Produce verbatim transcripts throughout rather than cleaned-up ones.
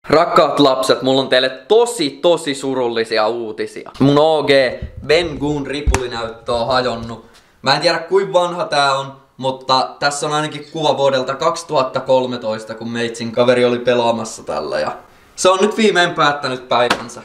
Rakkaat lapset, mulla on teille tosi tosi surullisia uutisia. Mun O G Bengun ripulinäyttö on hajonnut. Mä en tiedä kuinka vanha tää on, mutta tässä on ainakin kuva vuodelta kaksituhattakolmetoista, kun meitsin kaveri oli pelaamassa tällä ja se on nyt viimein päättänyt päivänsä.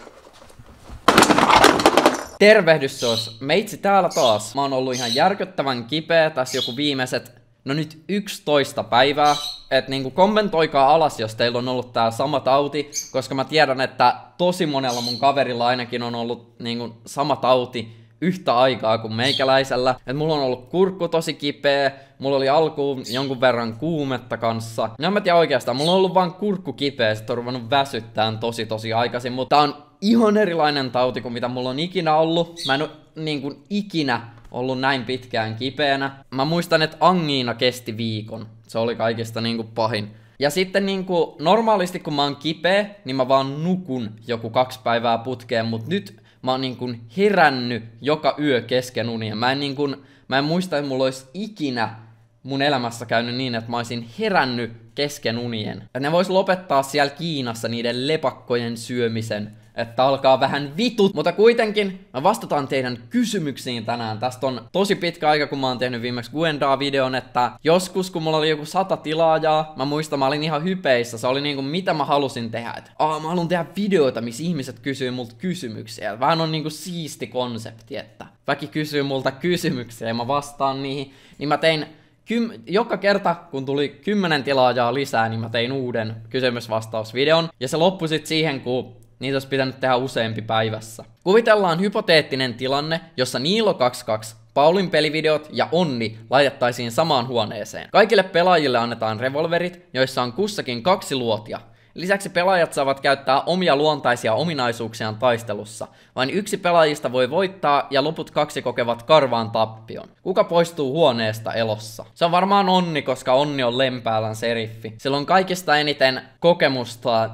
Tervehdys sos, meitsi täällä taas. Mä oon ollut ihan järkyttävän kipeä tässä joku viimeiset, no nyt yksitoista päivää. Et niinku kommentoikaa alas, jos teillä on ollut tää sama tauti, koska mä tiedän, että tosi monella mun kaverilla ainakin on ollut niinku sama tauti yhtä aikaa kuin meikäläisellä. Et mulla on ollut kurkku tosi kipeä, mulla oli alkuun jonkun verran kuumetta kanssa. No en mä tiedä oikeastaan, mulla on ollut vaan kurkku kipeä, sit on ruvennut väsyttään tosi tosi aikaisin, mutta tää on ihan erilainen tauti kuin mitä mulla on ikinä ollut. Mä en oo niinku ikinä ollut näin pitkään kipeänä. Mä muistan, että angiina kesti viikon. Se oli kaikista niinku pahin. Ja sitten niinku normaalisti kun mä oon kipeä, niin mä vaan nukun joku kaksi päivää putkeen, mut nyt mä oon niinku herännyt joka yö kesken unien. Mä en niinku, mä en muista, että mulla olisi ikinä mun elämässä käynyt niin, että mä olisin herännyt kesken unien. Et ne vois lopettaa siellä Kiinassa niiden lepakkojen syömisen, että alkaa vähän vitut. Mutta kuitenkin mä vastataan teidän kysymyksiin tänään. Tästä on tosi pitkä aika, kun mä oon tehnyt viimeksi Guendaa-videon, että joskus kun mulla oli joku sata tilaajaa, mä muistan, mä olin ihan hypeissä. Se oli niinku mitä mä halusin tehdä. Että Aa, mä haluan tehdä videoita, missä ihmiset kysyy multa kysymyksiä. Vähän on niinku siisti konsepti, että väki kysyy multa kysymyksiä ja mä vastaan niihin. Niin mä tein Kym joka kerta, kun tuli kymmenen tilaajaa lisää, niin mä tein uuden kysymysvastausvideon. Ja se loppui sit siihen, kun niitä olisi pitänyt tehdä useampi päivässä. Kuvitellaan hypoteettinen tilanne, jossa Niilo kaksikymmentäkaksi, Paulin pelivideot ja Onni laitettaisiin samaan huoneeseen. Kaikille pelaajille annetaan revolverit, joissa on kussakin kaksi luotia. Lisäksi pelaajat saavat käyttää omia luontaisia ominaisuuksiaan taistelussa. Vain yksi pelaajista voi voittaa ja loput kaksi kokevat karvaan tappion. Kuka poistuu huoneesta elossa? Se on varmaan Onni, koska Onni on Lempäälän seriffi. Sillä on kaikista eniten kokemusta ö,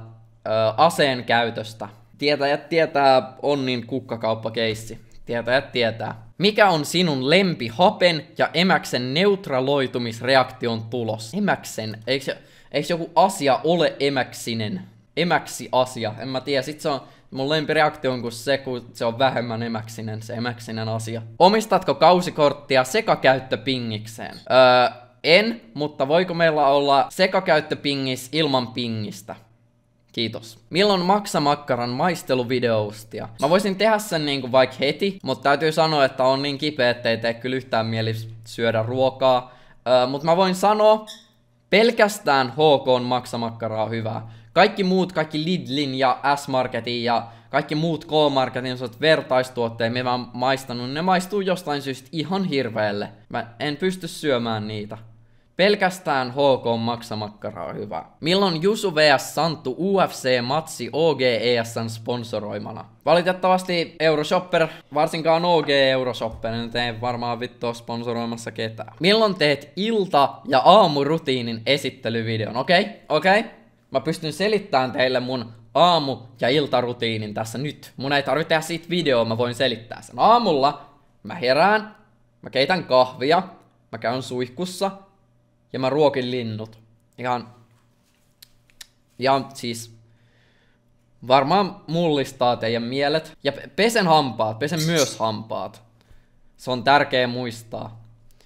aseen käytöstä. Tietäjät tietää Onnin kukkakauppakeissi. Tietäjät tietää. Mikä on sinun lempihapen ja emäksen neutraloitumisreaktion tulos? Emäksen, eikö se... Eikö joku asia ole emäksinen? Emäksi asia. En mä tiedä. Sit se on mun lempireaktio on kun se, kun se on vähemmän emäksinen, se emäksinen asia. Omistatko kausikorttia sekakäyttöpingikseen? Öö, en, mutta voiko meillä olla sekakäyttöpingis ilman pingistä? Kiitos. Milloin maksamakkaran maisteluvideoustia? Mä voisin tehdä sen niinku vaikka heti, mutta täytyy sanoa, että on niin kipeä, ettei tee kyllä yhtään mieli syödä ruokaa. Öö, mutta mä voin sanoa, pelkästään H K:n maksamakkaraa on hyvää. Kaikki muut, kaikki Lidlin ja S-Marketin ja kaikki muut K-Marketin vertaistuotteet, mitä mä oon maistanut, ne maistuu jostain syystä ihan hirveelle. Mä en pysty syömään niitä. Pelkästään H K:n maksamakkaraa on hyvä. Milloin Jusu vs Santtu U F C-matsi O G E S:n sponsoroimana? Valitettavasti Euroshopper, varsinkaan O G Euroshopper, nyt ei varmaan vittu ole sponsoroimassa ketään. Milloin teet ilta- ja aamurutiinin esittelyvideon? Okei, okay, okei. Okay. Mä pystyn selittämään teille mun aamu- ja iltarutiinin tässä nyt. Mun ei tarvitse tehdä siitä videoa, mä voin selittää sen. Aamulla mä herään, mä keitän kahvia, mä käyn suihkussa, ja mä ruokin linnut. Ihan, ja siis varmaan mullistaa teidän mielet. Ja pesen hampaat, pesen myös hampaat. Se on tärkeä muistaa.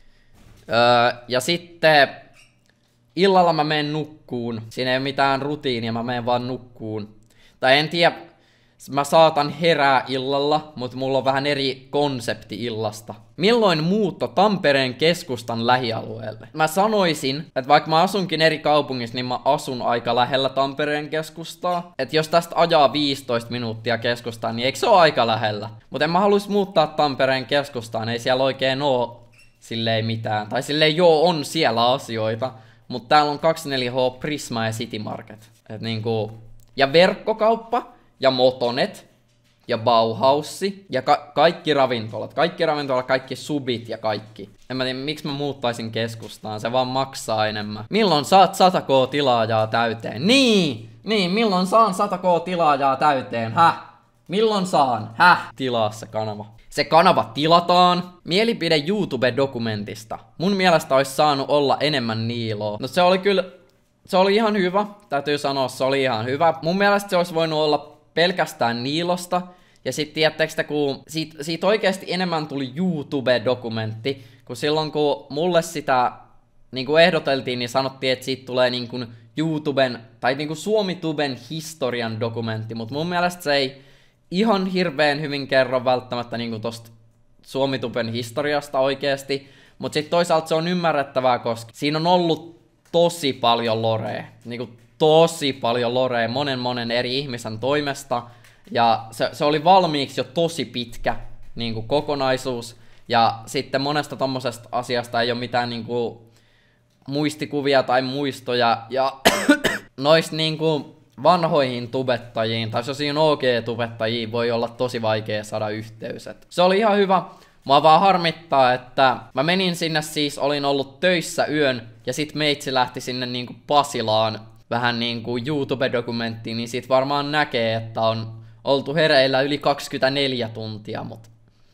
Öö, ja sitten illalla mä menen nukkuun. Siinä ei ole mitään rutiinia, mä menen vaan nukkuun. Tai en tiedä, mä saatan herää illalla, mutta mulla on vähän eri konsepti illasta. Milloin muutto Tampereen keskustan lähialueelle? Mä sanoisin, että vaikka mä asunkin eri kaupungissa, niin mä asun aika lähellä Tampereen keskustaa. Että jos tästä ajaa viisitoista minuuttia keskustaan, niin eikö se ole aika lähellä? Mutta en mä haluais muuttaa Tampereen keskustaan, ei siellä oikein oo silleen mitään. Tai silleen joo, on siellä asioita, mutta täällä on kaksikymmentäneljä H Prisma ja City Market. Et niinku, ja verkkokauppa. Ja Motonet, ja Bauhaussi, ja ka kaikki ravintolat, kaikki ravintolat, kaikki subit ja kaikki. En mä tiedä, miksi mä muuttaisin keskustaan, se vaan maksaa enemmän. Milloin saat sata K tilaajaa täyteen? Niin, niin, milloin saan sata K tilaajaa täyteen, häh? Milloin saan, häh? Tilaa se kanava. Se kanava tilataan. Mielipide YouTube-dokumentista. Mun mielestä olisi saanut olla enemmän Niiloa. No se oli kyllä se oli ihan hyvä, täytyy sanoa, se oli ihan hyvä. Mun mielestä se olisi voinut olla pelkästään Niilosta. Ja sit tiedättekö, kun siitä, siitä oikeasti enemmän tuli YouTube-dokumentti, kun silloin kun mulle sitä niin kuin ehdoteltiin, niin sanottiin, että siitä tulee niin kuin YouTuben, tai niin kuin Suomituben historian dokumentti, mutta mun mielestä se ei ihan hirveän hyvin kerro välttämättä niin kuin tosta Suomituben historiasta oikeasti, mutta sitten toisaalta se on ymmärrettävää, koska siinä on ollut tosi paljon lorea, niin kuin tosi paljon lorea monen monen eri ihmisen toimesta, ja se, se oli valmiiksi jo tosi pitkä niin kuin kokonaisuus, ja sitten monesta tommosesta asiasta ei ole mitään niin kuin muistikuvia tai muistoja, ja noista niin kuin vanhoihin tubettajiin, tai sellaisiin O G-tubettajiin voi olla tosi vaikea saada yhteys. Et se oli ihan hyvä. Mua vaan harmittaa, että mä menin sinne siis, olin ollut töissä yön, ja sit meitsi lähti sinne niinku Pasilaan vähän niinku YouTube-dokumenttiin, niin sit varmaan näkee, että on oltu hereillä yli kaksikymmentäneljä tuntia, mut.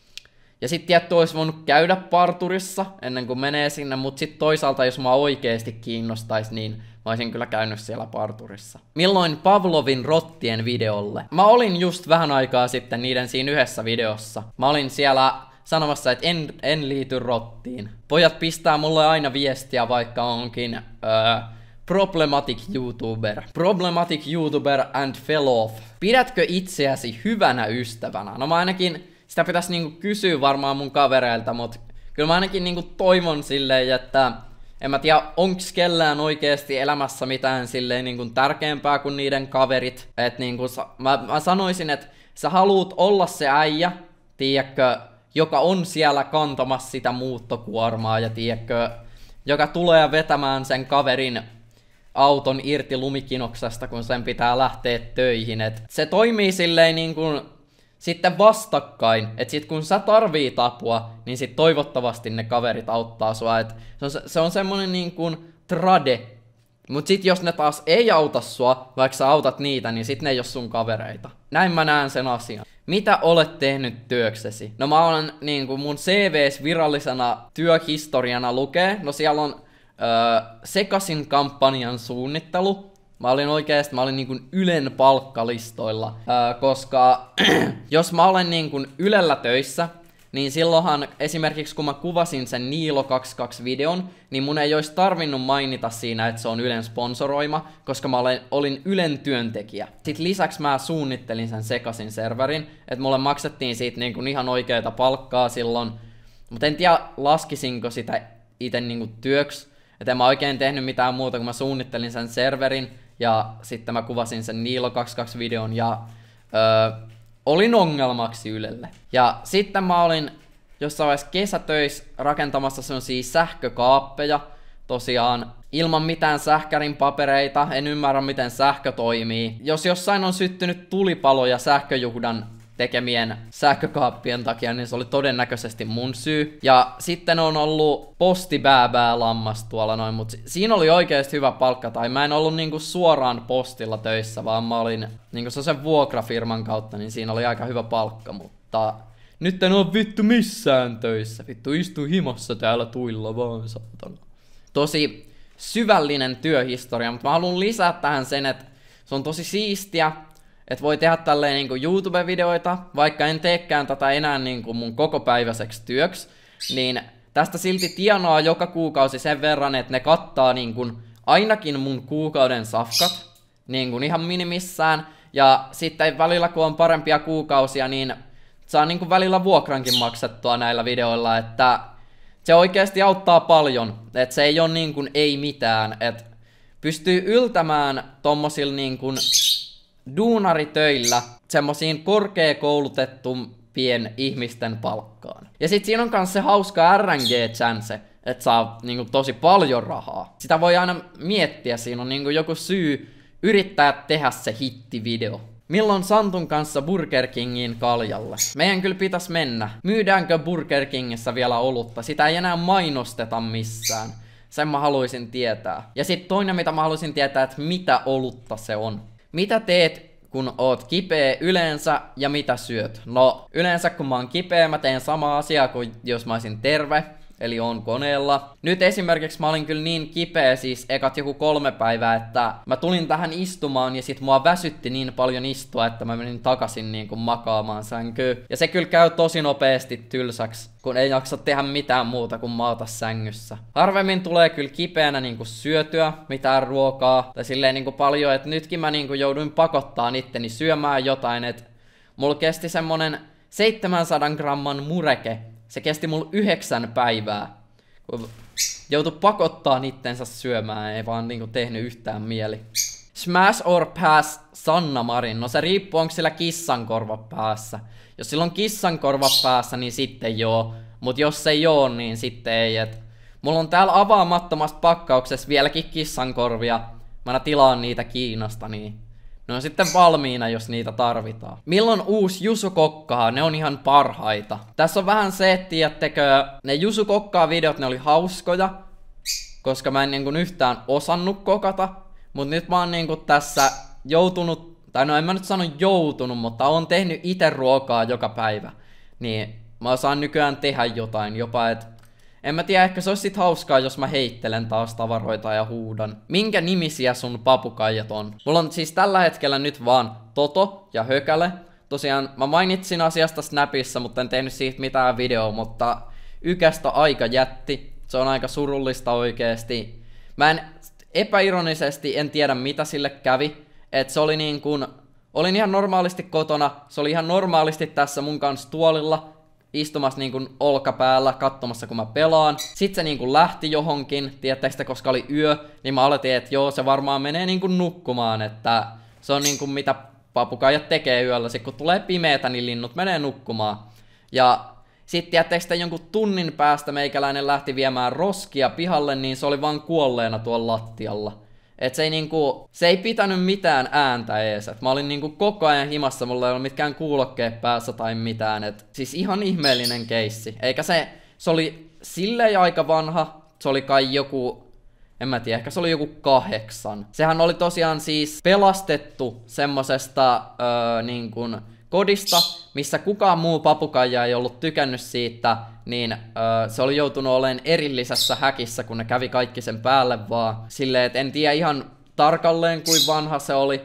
Ja sit tietty olisi voinut käydä parturissa ennen kuin menee sinne, mut sit toisaalta jos mä oikeesti kiinnostais, niin mä olisin kyllä käynyt siellä parturissa. Milloin Pavlovin rottien videolle? Mä olin just vähän aikaa sitten niiden siinä yhdessä videossa. Mä olin siellä sanomassa, että en, en liity rottiin. Pojat pistää mulle aina viestiä, vaikka onkin öö, problematic YouTuber. Problematic YouTuber and fell off. Pidätkö itseäsi hyvänä ystävänä? No mä ainakin, sitä pitäisi niinku kysyä varmaan mun kavereilta, mut kyllä mä ainakin niinku toivon silleen, että en mä tiedä, onks kellään oikeesti elämässä mitään silleen niinku tärkeämpää kuin niiden kaverit. Et niinku, mä, mä sanoisin, että sä haluut olla se äijä, tiedätkö, joka on siellä kantamassa sitä muuttokuormaa ja tiedätkö, joka tulee vetämään sen kaverin auton irti lumikinoksesta, kun sen pitää lähteä töihin. Et se toimii silleen niin kuin sitten vastakkain, että sit kun sä tarvit apua, niin sit toivottavasti ne kaverit auttaa sua. Et se on, se on semmonen niin kuin trade. Mut sit jos ne taas ei auta sua, vaikka sä autat niitä, niin sit ne ei oo sun kavereita. Näin mä näen sen asian. Mitä olet tehnyt työksesi? No mä olen niinku mun C V:s virallisena työhistoriana lukee. No siellä on öö, Sekasin kampanjan suunnittelu. Mä olin oikeesti, mä olin niinku Ylen palkkalistoilla. Öö, koska jos mä olen niinku Ylellä töissä, niin silloinhan esimerkiksi kun mä kuvasin sen Niilo kaksikymmentäkaksi videon, niin mun ei olisi tarvinnut mainita siinä, että se on Ylen sponsoroima, koska mä olen, olin Ylen työntekijä. Sitten lisäksi mä suunnittelin sen Sekasin serverin, että mulle maksettiin siitä niinku ihan oikeeta palkkaa silloin, mutta en tiedä laskisinko sitä itse niinku työksi, että en mä oikein tehnyt mitään muuta, kun mä suunnittelin sen serverin ja sitten mä kuvasin sen Niilo kaksikymmentäkaksi videon ja öö, olin ongelmaksi Ylelle. Ja sitten mä olin jossain vaiheessa kesätöissä rakentamassa sellaisia sähkökaappeja. Tosiaan ilman mitään sähkärin papereita, en ymmärrä miten sähkö toimii. Jos jossain on syttynyt tulipaloja sähköjuhdan tekemien sähkökaappien takia, niin se oli todennäköisesti mun syy. Ja sitten on ollut postibääbää lammas tuolla noin, mutta siinä oli oikeesti hyvä palkka, tai mä en ollut niinku suoraan postilla töissä, vaan mä olin niinku sen vuokrafirman kautta, niin siinä oli aika hyvä palkka, mutta nyt en oo vittu missään töissä, vittu istuu himassa täällä tuilla vaan, saatana. Tosi syvällinen työhistoria, mutta mä haluan lisää tähän sen, että se on tosi siistiä, että voi tehdä tälleen niinku YouTube-videoita, vaikka en teekään tätä enää niinku mun kokopäiväiseksi työksi, niin tästä silti tienaa joka kuukausi sen verran, että ne kattaa niinku ainakin mun kuukauden safkat, niinku ihan minimissään, ja sitten välillä kun on parempia kuukausia, niin saa niinku välillä vuokrankin maksettua näillä videoilla, että se oikeasti auttaa paljon, että se ei ole niinku ei mitään, että pystyy yltämään tommosilla niinku duunaritöillä semmosiin korkeakoulutettumpien ihmisten palkkaan. Ja sit siinä on kans se hauska R N G-chance, että saa niinku tosi paljon rahaa. Sitä voi aina miettiä, siinä on niinku joku syy yrittää tehdä se hittivideo. Milloin Santun kanssa Burger Kingin kaljalle? Meidän kyllä pitäis mennä. Myydäänkö Burger Kingissä vielä olutta? Sitä ei enää mainosteta missään. Sen mä haluaisin tietää. Ja sit toinen mitä mä haluaisin tietää, että mitä olutta se on. Mitä teet, kun oot kipeä yleensä ja mitä syöt? No, yleensä kun mä oon kipeä, mä teen samaa asiaa kuin jos mä olisin terve. eli on koneella. Nyt esimerkiksi mä olin kyllä niin kipeä siis ekat joku kolme päivää, että mä tulin tähän istumaan ja sit mua väsytti niin paljon istua, että mä menin takaisin niin kuin makaamaan sänkyyn. Ja se kyllä käy tosi nopeasti tylsäksi, kun ei jaksa tehdä mitään muuta kuin maata sängyssä. Harvemmin tulee kyllä kipeänä niin kuin syötyä mitään ruokaa, tai silleen niin kuin paljon, että nytkin mä niin kuin jouduin pakottaa itteni syömään jotain, että mulla kesti semmonen seitsemänsadan gramman mureke. Se kesti mulla yhdeksän päivää. Kun joutui pakottaa itsensä syömään, ei vaan niinku tehnyt yhtään mieli. Smash or pass Sanna Marin. No se riippuu, onko sillä kissankorva päässä. Jos sillä on kissankorva päässä, niin sitten joo. Mut jos ei oo, niin sitten ei. Et mulla on täällä avaamattomassa pakkauksessa vieläkin kissankorvia. Mä tilaan niitä Kiinasta, niin ne on sitten valmiina, jos niitä tarvitaan. Milloin uusi Jusu Kokkaa? Ne on ihan parhaita. Tässä on vähän se, että tiedättekö, ne Jusu Kokkaa videot, ne oli hauskoja, koska mä en niin kuin yhtään osannut kokata. Mut nyt mä oon niin kuin tässä joutunut, tai no en mä nyt sano joutunut, mutta oon tehnyt ite ruokaa joka päivä. Niin mä osaan nykyään tehdä jotain, jopa et en mä tiedä, ehkä se olisi sit hauskaa, jos mä heittelen taas tavaroita ja huudan. Minkä nimisiä sun papukaijat on? Mulla on siis tällä hetkellä nyt vaan Toto ja Hökäle. Tosiaan mä mainitsin asiasta Snapissa, mutta en tehnyt siitä mitään videoa, mutta Ykästä aika jätti. Se on aika surullista oikeesti. Mä en epäironisesti en tiedä mitä sille kävi. Et se oli niin kuin, olin ihan normaalisti kotona, se oli ihan normaalisti tässä mun kanssa tuolilla. Istumassa niin kuin olkapäällä, katsomassa kun mä pelaan. Sitten se niin kuin lähti johonkin, tiedättekö, koska oli yö, niin mä aloitin, että joo, se varmaan menee niin kuin nukkumaan, että se on niin kuin mitä papukaijat tekee yöllä. Sitten kun tulee pimeätä, niin linnut menee nukkumaan. Ja sitten tiedättekö, jonkun tunnin päästä meikäläinen lähti viemään roskia pihalle, niin se oli vaan kuolleena tuolla lattialla. Et se ei niinku, se ei pitänyt mitään ääntä ees. Et mä olin niinku koko ajan himassa, mulla ei ollut mitkään kuulokkeet päässä tai mitään. Et siis ihan ihmeellinen keissi. Eikä se, se oli silleen aika vanha, se oli kai joku, en mä tiedä, ehkä se oli joku kahdeksan. Sehän oli tosiaan siis pelastettu semmosesta öö, niinkun kodista, missä kukaan muu papukaija ei ollut tykännyt siitä, niin öö, se oli joutunut olemaan erillisessä häkissä, kun ne kävi kaikki sen päälle vaan. Silleen, että en tiedä ihan tarkalleen kuin vanha se oli,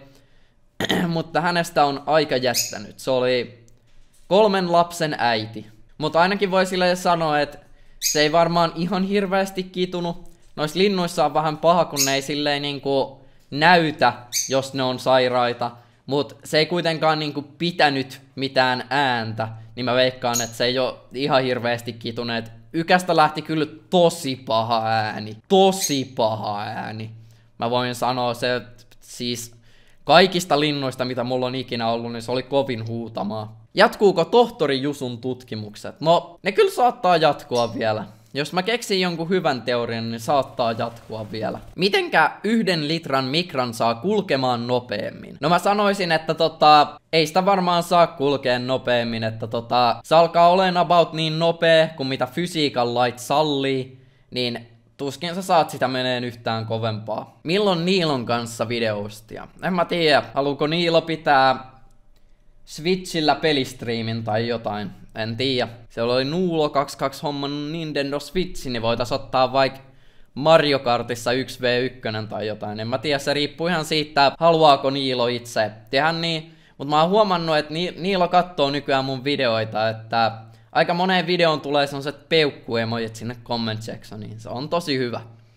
mutta hänestä on aika jättänyt. Se oli kolmen lapsen äiti. Mutta ainakin voi silleen sanoa, että se ei varmaan ihan hirveästi kitunut. Noissa linnuissa on vähän paha, kun ne ei silleen niinku näytä, jos ne on sairaita. Mut se ei kuitenkaan niinku pitänyt mitään ääntä, niin mä veikkaan, että se ei oo ihan hirveästi kituneet. Ykästä lähti kyllä tosi paha ääni. Tosi paha ääni. Mä voin sanoa se, siis kaikista linnuista, mitä mulla on ikinä ollut, niin se oli kovin huutamaa. Jatkuuko tohtori Jusun tutkimukset? No, ne kyllä saattaa jatkua vielä. Jos mä keksin jonkun hyvän teorian, niin saattaa jatkua vielä. Mitenkä yhden litran mikran saa kulkemaan nopeammin? No mä sanoisin, että tota, ei sitä varmaan saa kulkea nopeammin, että tota, se alkaa olemaan about niin nopea kuin mitä fysiikan lait sallii, niin tuskin sä saat sitä meneen yhtään kovempaa. Milloin Niilon kanssa videoostia? En mä tiedä, haluuko Niilo pitää Switchillä pelistriimin tai jotain. En tiedä. Siellä oli Nuulo kaksikymmentäkaksi homman Nintendo Switch, niin voitais ottaa vaikka Mario Kartissa yksi vastaan yksi tai jotain. En mä tiedä, se riippuu ihan siitä, haluaako Niilo itse tehdä niin. Mut mä oon huomannut, että Niilo kattoo nykyään mun videoita, että aika moneen videoon tulee sellaiset peukkuemojit sinne comment sectioniin. Se on tosi hyvä.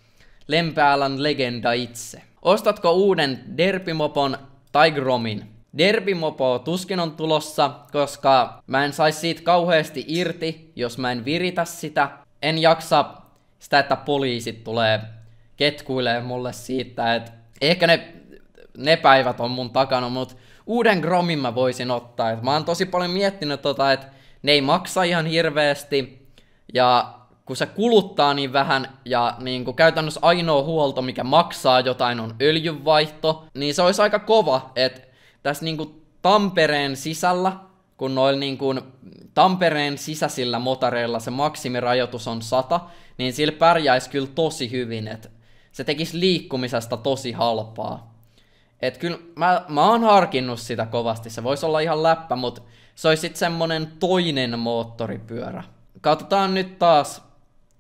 Lempäälän legenda itse. Ostatko uuden Derpimopon tai Gromin? Derpimopo tuskin on tulossa, koska mä en sais siitä kauheasti irti, jos mä en viritä sitä. En jaksa sitä, että poliisit tulee ketkuilee mulle siitä, että ehkä ne, ne päivät on mun takana, mut uuden Gromin mä voisin ottaa. Et mä oon tosi paljon miettinyt tota, että ne ei maksa ihan hirveästi, ja kun se kuluttaa niin vähän, ja niin kun käytännössä ainoa huolto, mikä maksaa jotain, on öljynvaihto, niin se olisi aika kova, että tässä niinku Tampereen sisällä, kun noilla niinku Tampereen sisäisillä motareilla se maksimirajoitus on sata, niin sillä pärjäisi kyllä tosi hyvin, että se tekisi liikkumisesta tosi halpaa. Et kyllä mä, mä oon harkinnut sitä kovasti, se voisi olla ihan läppä, mutta se olisi sitten semmonen toinen moottoripyörä. Katsotaan nyt taas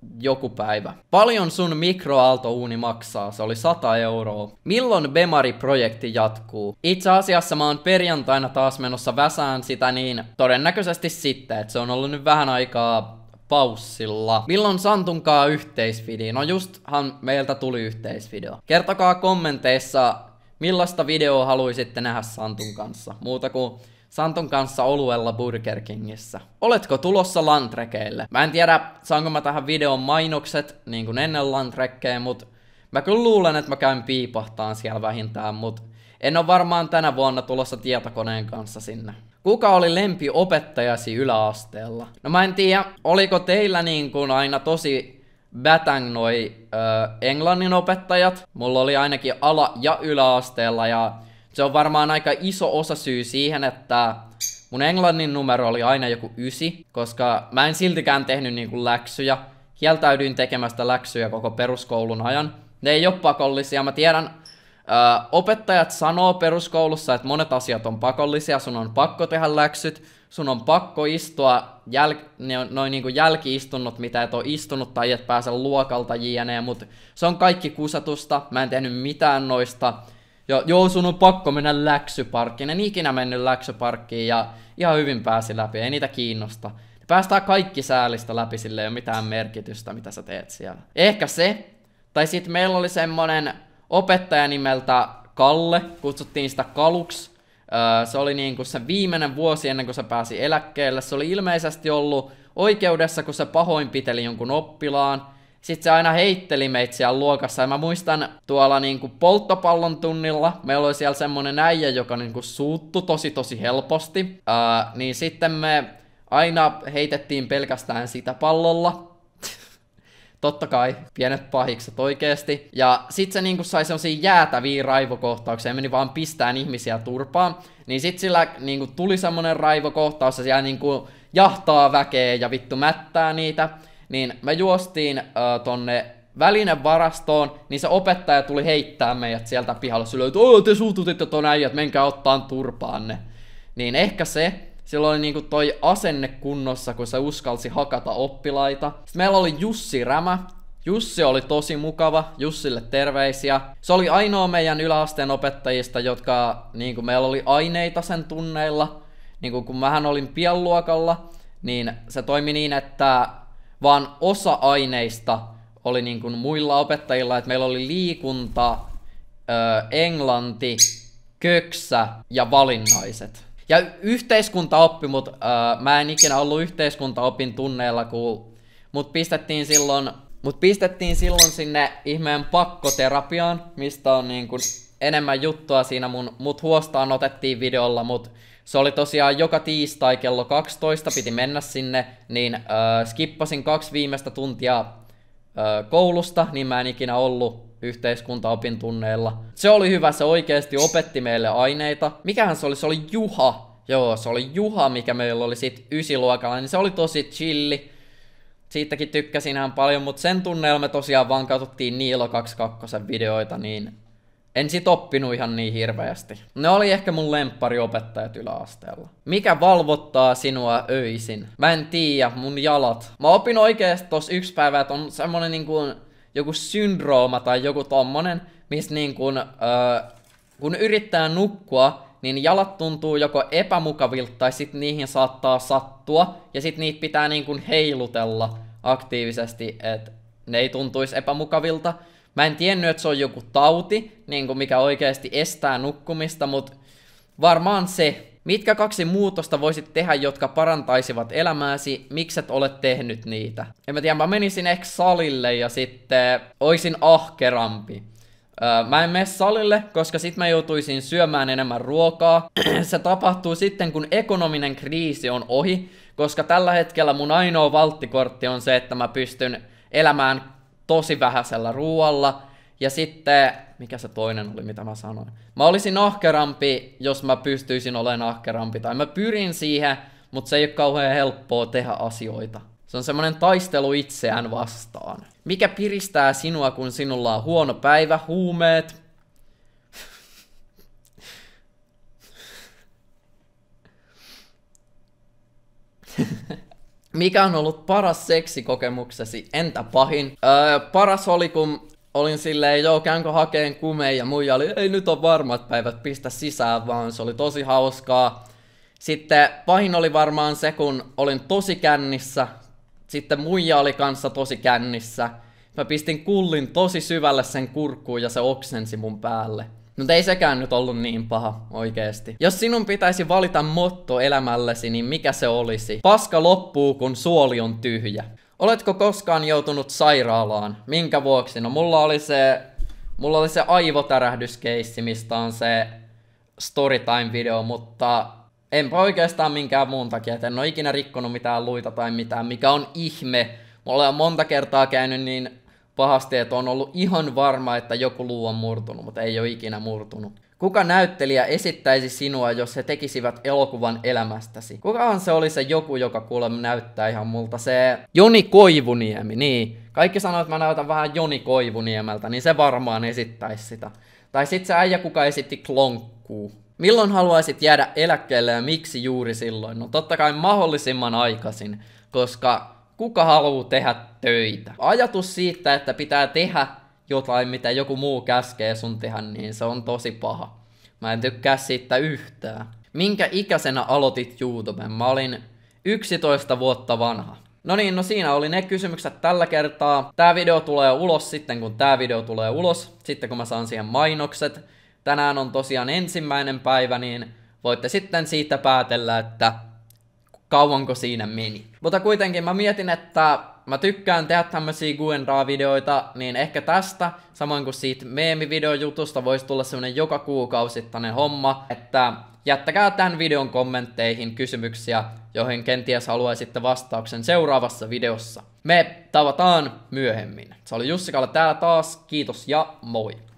joku päivä. Paljon sun mikroaaltouuni maksaa? Se oli sata euroa. Milloin Bemari-projekti jatkuu? Itse asiassa mä oon perjantaina taas menossa väsään sitä, niin todennäköisesti sitten, että se on ollut nyt vähän aikaa paussilla. Milloin Santunkaa yhteisvideo? No justhan meiltä tuli yhteisvideo. Kertokaa kommenteissa, millaista videoa haluaisitte nähdä Santun kanssa. Muuta kuin Santun kanssa oluella Burger Kingissä. Oletko tulossa lantrekeille? Mä en tiedä, saanko mä tähän videon mainokset, niin kuin ennen lantrekkeen, mut mä kyllä luulen, että mä käyn piipahtaan siellä vähintään, mut en oo varmaan tänä vuonna tulossa tietokoneen kanssa sinne. Kuka oli lempiopettajasi yläasteella? No mä en tiedä, oliko teillä niin kuin aina tosi bätäng noi ö, englannin opettajat. Mulla oli ainakin ala- ja yläasteella ja se on varmaan aika iso osa syy siihen, että mun englannin numero oli aina joku ysi, koska mä en siltikään tehnyt niinku läksyjä. Kieltäydyin tekemästä läksyjä koko peruskoulun ajan. Ne ei ole pakollisia, mä tiedän, ö, opettajat sanoo peruskoulussa, että monet asiat on pakollisia, sun on pakko tehdä läksyt, sun on pakko istua jäl- noin niinku jälki-istunnot, mitä et ole istunut tai et pääse luokalta jne, mutta se on kaikki kusatusta, mä en tehnyt mitään noista. Jo, joo, sun on pakko mennä läksyparkkiin. En ikinä mennyt läksyparkkiin ja ihan hyvin pääsi läpi. Ei niitä kiinnosta. Päästään kaikki säälistä läpi, sille ei ole mitään merkitystä, mitä sä teet siellä. Ehkä se. Tai sit meillä oli semmonen opettaja nimeltä Kalle. Kutsuttiin sitä Kaluks. Öö, se oli niinku se viimeinen vuosi ennen kuin se pääsi eläkkeelle. Se oli ilmeisesti ollut oikeudessa, kun se pahoinpiteli jonkun oppilaan. Sitten se aina heitteli meitä siellä luokassa, ja mä muistan tuolla niinku polttopallon tunnilla, meillä oli siellä semmonen äijä, joka niinku suuttu tosi tosi helposti, Ää, niin sitten me aina heitettiin pelkästään sitä pallolla. Totta kai, pienet pahikset oikeesti. Ja sit se niinku sai semmosia jäätäviä raivokohtauksia, ja meni vaan pistään ihmisiä turpaan. Niin sit sillä niinku tuli semmonen raivokohtaus, ja siellä niinku jahtaa väkeä ja vittu mättää niitä. Niin me juostiin äh, tonne välinevarastoon, niin se opettaja tuli heittää meidät sieltä pihalla silleen, että oo, te suututitte ton äijät, menkää ottaan turpaanne. Niin ehkä se, silloin oli niinku toi asenne kunnossa, kun se uskalsi hakata oppilaita. Sitten meillä oli Jussi Rämä. Jussi oli tosi mukava, Jussille terveisiä. Se oli ainoa meidän yläasteen opettajista, jotka, niinku meillä oli aineita sen tunneilla. Niinku kun mähän olin pienluokalla, niin se toimi niin, että vaan osa aineista oli niin kuin muilla opettajilla, että meillä oli liikunta, ö, englanti, köksä ja valinnaiset. Ja yhteiskuntaoppi, mut ö, mä en ikinä ollut yhteiskuntaopin tunneilla, kun mut pistettiin silloin, mut pistettiin silloin sinne ihmeen pakkoterapiaan, mistä on niin kuin enemmän juttua siinä mun, mut huostaan otettiin videolla, mut se oli tosiaan joka tiistai kello kaksitoista, piti mennä sinne, niin äh, skippasin kaksi viimeistä tuntia äh, koulusta, niin mä en ikinä ollut yhteiskuntaopin tunneilla. Se oli hyvä, se oikeesti opetti meille aineita. Mikähän se oli? Se oli Juha. Joo, se oli Juha, mikä meillä oli sit ysiluokalla, niin se oli tosi chilli. Siitäkin tykkäsin ihan paljon, mutta sen tunneilla me tosiaan vaan katsottiin Niilo kaksikymmentäkaksi videoita, niin en sit oppinut ihan niin hirveästi. Ne oli ehkä mun lemppariopettajat yläasteella. Mikä valvottaa sinua öisin? Mä en tiedä, mun jalat. Mä opin oikeesti tossa yksi päivä, että on semmonen niinku joku syndrooma tai joku tommonen, missä niinku, öö, kun yrittää nukkua, niin jalat tuntuu joko epämukavilta tai sit niihin saattaa sattua. Ja sit niitä pitää niinku heilutella aktiivisesti, että ne ei tuntuisi epämukavilta. Mä en tiennyt, että se on joku tauti, niin kuin mikä oikeasti estää nukkumista, mutta varmaan se. Mitkä kaksi muutosta voisit tehdä, jotka parantaisivat elämääsi, mikset olet tehnyt niitä? En mä tiedä, mä menisin ehkä salille ja sitten oisin ahkerampi. Öö, mä en mene salille, koska sit mä joutuisin syömään enemmän ruokaa. Se tapahtuu sitten, kun ekonominen kriisi on ohi, koska tällä hetkellä mun ainoa valttikortti on se, että mä pystyn elämään tosi vähäisellä ruualla. Ja sitten, mikä se toinen oli, mitä mä sanoin? Mä olisin ahkerampi, jos mä pystyisin olemaan ahkerampi. Tai mä pyrin siihen, mutta se ei ole kauhean helppoa tehdä asioita. Se on semmonen taistelu itseään vastaan. Mikä piristää sinua, kun sinulla on huono päivä? Huumeet. Mikä on ollut paras seksikokemuksesi? Entä pahin? Öö, paras oli, kun olin silleen, joo, käynkö hakeen kumeen, ja muija oli, ei nyt on varmat päivät, pistä sisään vaan, se oli tosi hauskaa. Sitten pahin oli varmaan se, kun olin tosi kännissä, sitten muija oli kanssa tosi kännissä. Mä pistin kullin tosi syvälle sen kurkkuun ja se oksensi mun päälle. Mutta ei sekään nyt ollut niin paha, oikeesti. Jos sinun pitäisi valita motto elämällesi, niin mikä se olisi? Paska loppuu, kun suoli on tyhjä. Oletko koskaan joutunut sairaalaan? Minkä vuoksi? No mulla oli se, mulla oli se aivotärähdyskeissi, mistä on se storytime-video, mutta enpä oikeastaan minkään muun takia, et en oo ikinä rikkonut mitään luita tai mitään, mikä on ihme. Mulla on monta kertaa käynyt niin pahasti, että on ollut ihan varma, että joku luu on murtunut, mutta ei ole ikinä murtunut. Kuka näyttelijä esittäisi sinua, jos he tekisivät elokuvan elämästäsi? Kukahan se oli se joku, joka kuule näyttää ihan multa? Se Joni Koivuniemi, niin. Kaikki sanoo, että mä näytän vähän Joni Koivuniemeltä, niin se varmaan esittäisi sitä. Tai sit se äijä, kuka esitti Klonkkuu. Milloin haluaisit jäädä eläkkeelle ja miksi juuri silloin? No totta kai mahdollisimman aikaisin, koska kuka haluaa tehdä töitä? Ajatus siitä, että pitää tehdä jotain, mitä joku muu käskee sun tehdä, niin se on tosi paha. Mä en tykkää siitä yhtään. Minkä ikäisenä aloitit YouTuben? Mä olin yksitoista vuotta vanha. No niin, no siinä oli ne kysymykset tällä kertaa. Tää video tulee ulos sitten, kun tää video tulee ulos. Sitten kun mä saan siihen mainokset. Tänään on tosiaan ensimmäinen päivä, niin voitte sitten siitä päätellä, että kauanko siinä meni. Mutta kuitenkin mä mietin, että mä tykkään tehdä tämmösiä Q and A-videoita, niin ehkä tästä, samoin kuin siitä meemivideojutusta, voisi tulla semmonen joka kuukausittainen homma, että jättäkää tämän videon kommentteihin kysymyksiä, joihin kenties haluaisitte vastauksen seuraavassa videossa. Me tavataan myöhemmin. Se oli Jussi Kalle täällä taas, kiitos ja moi!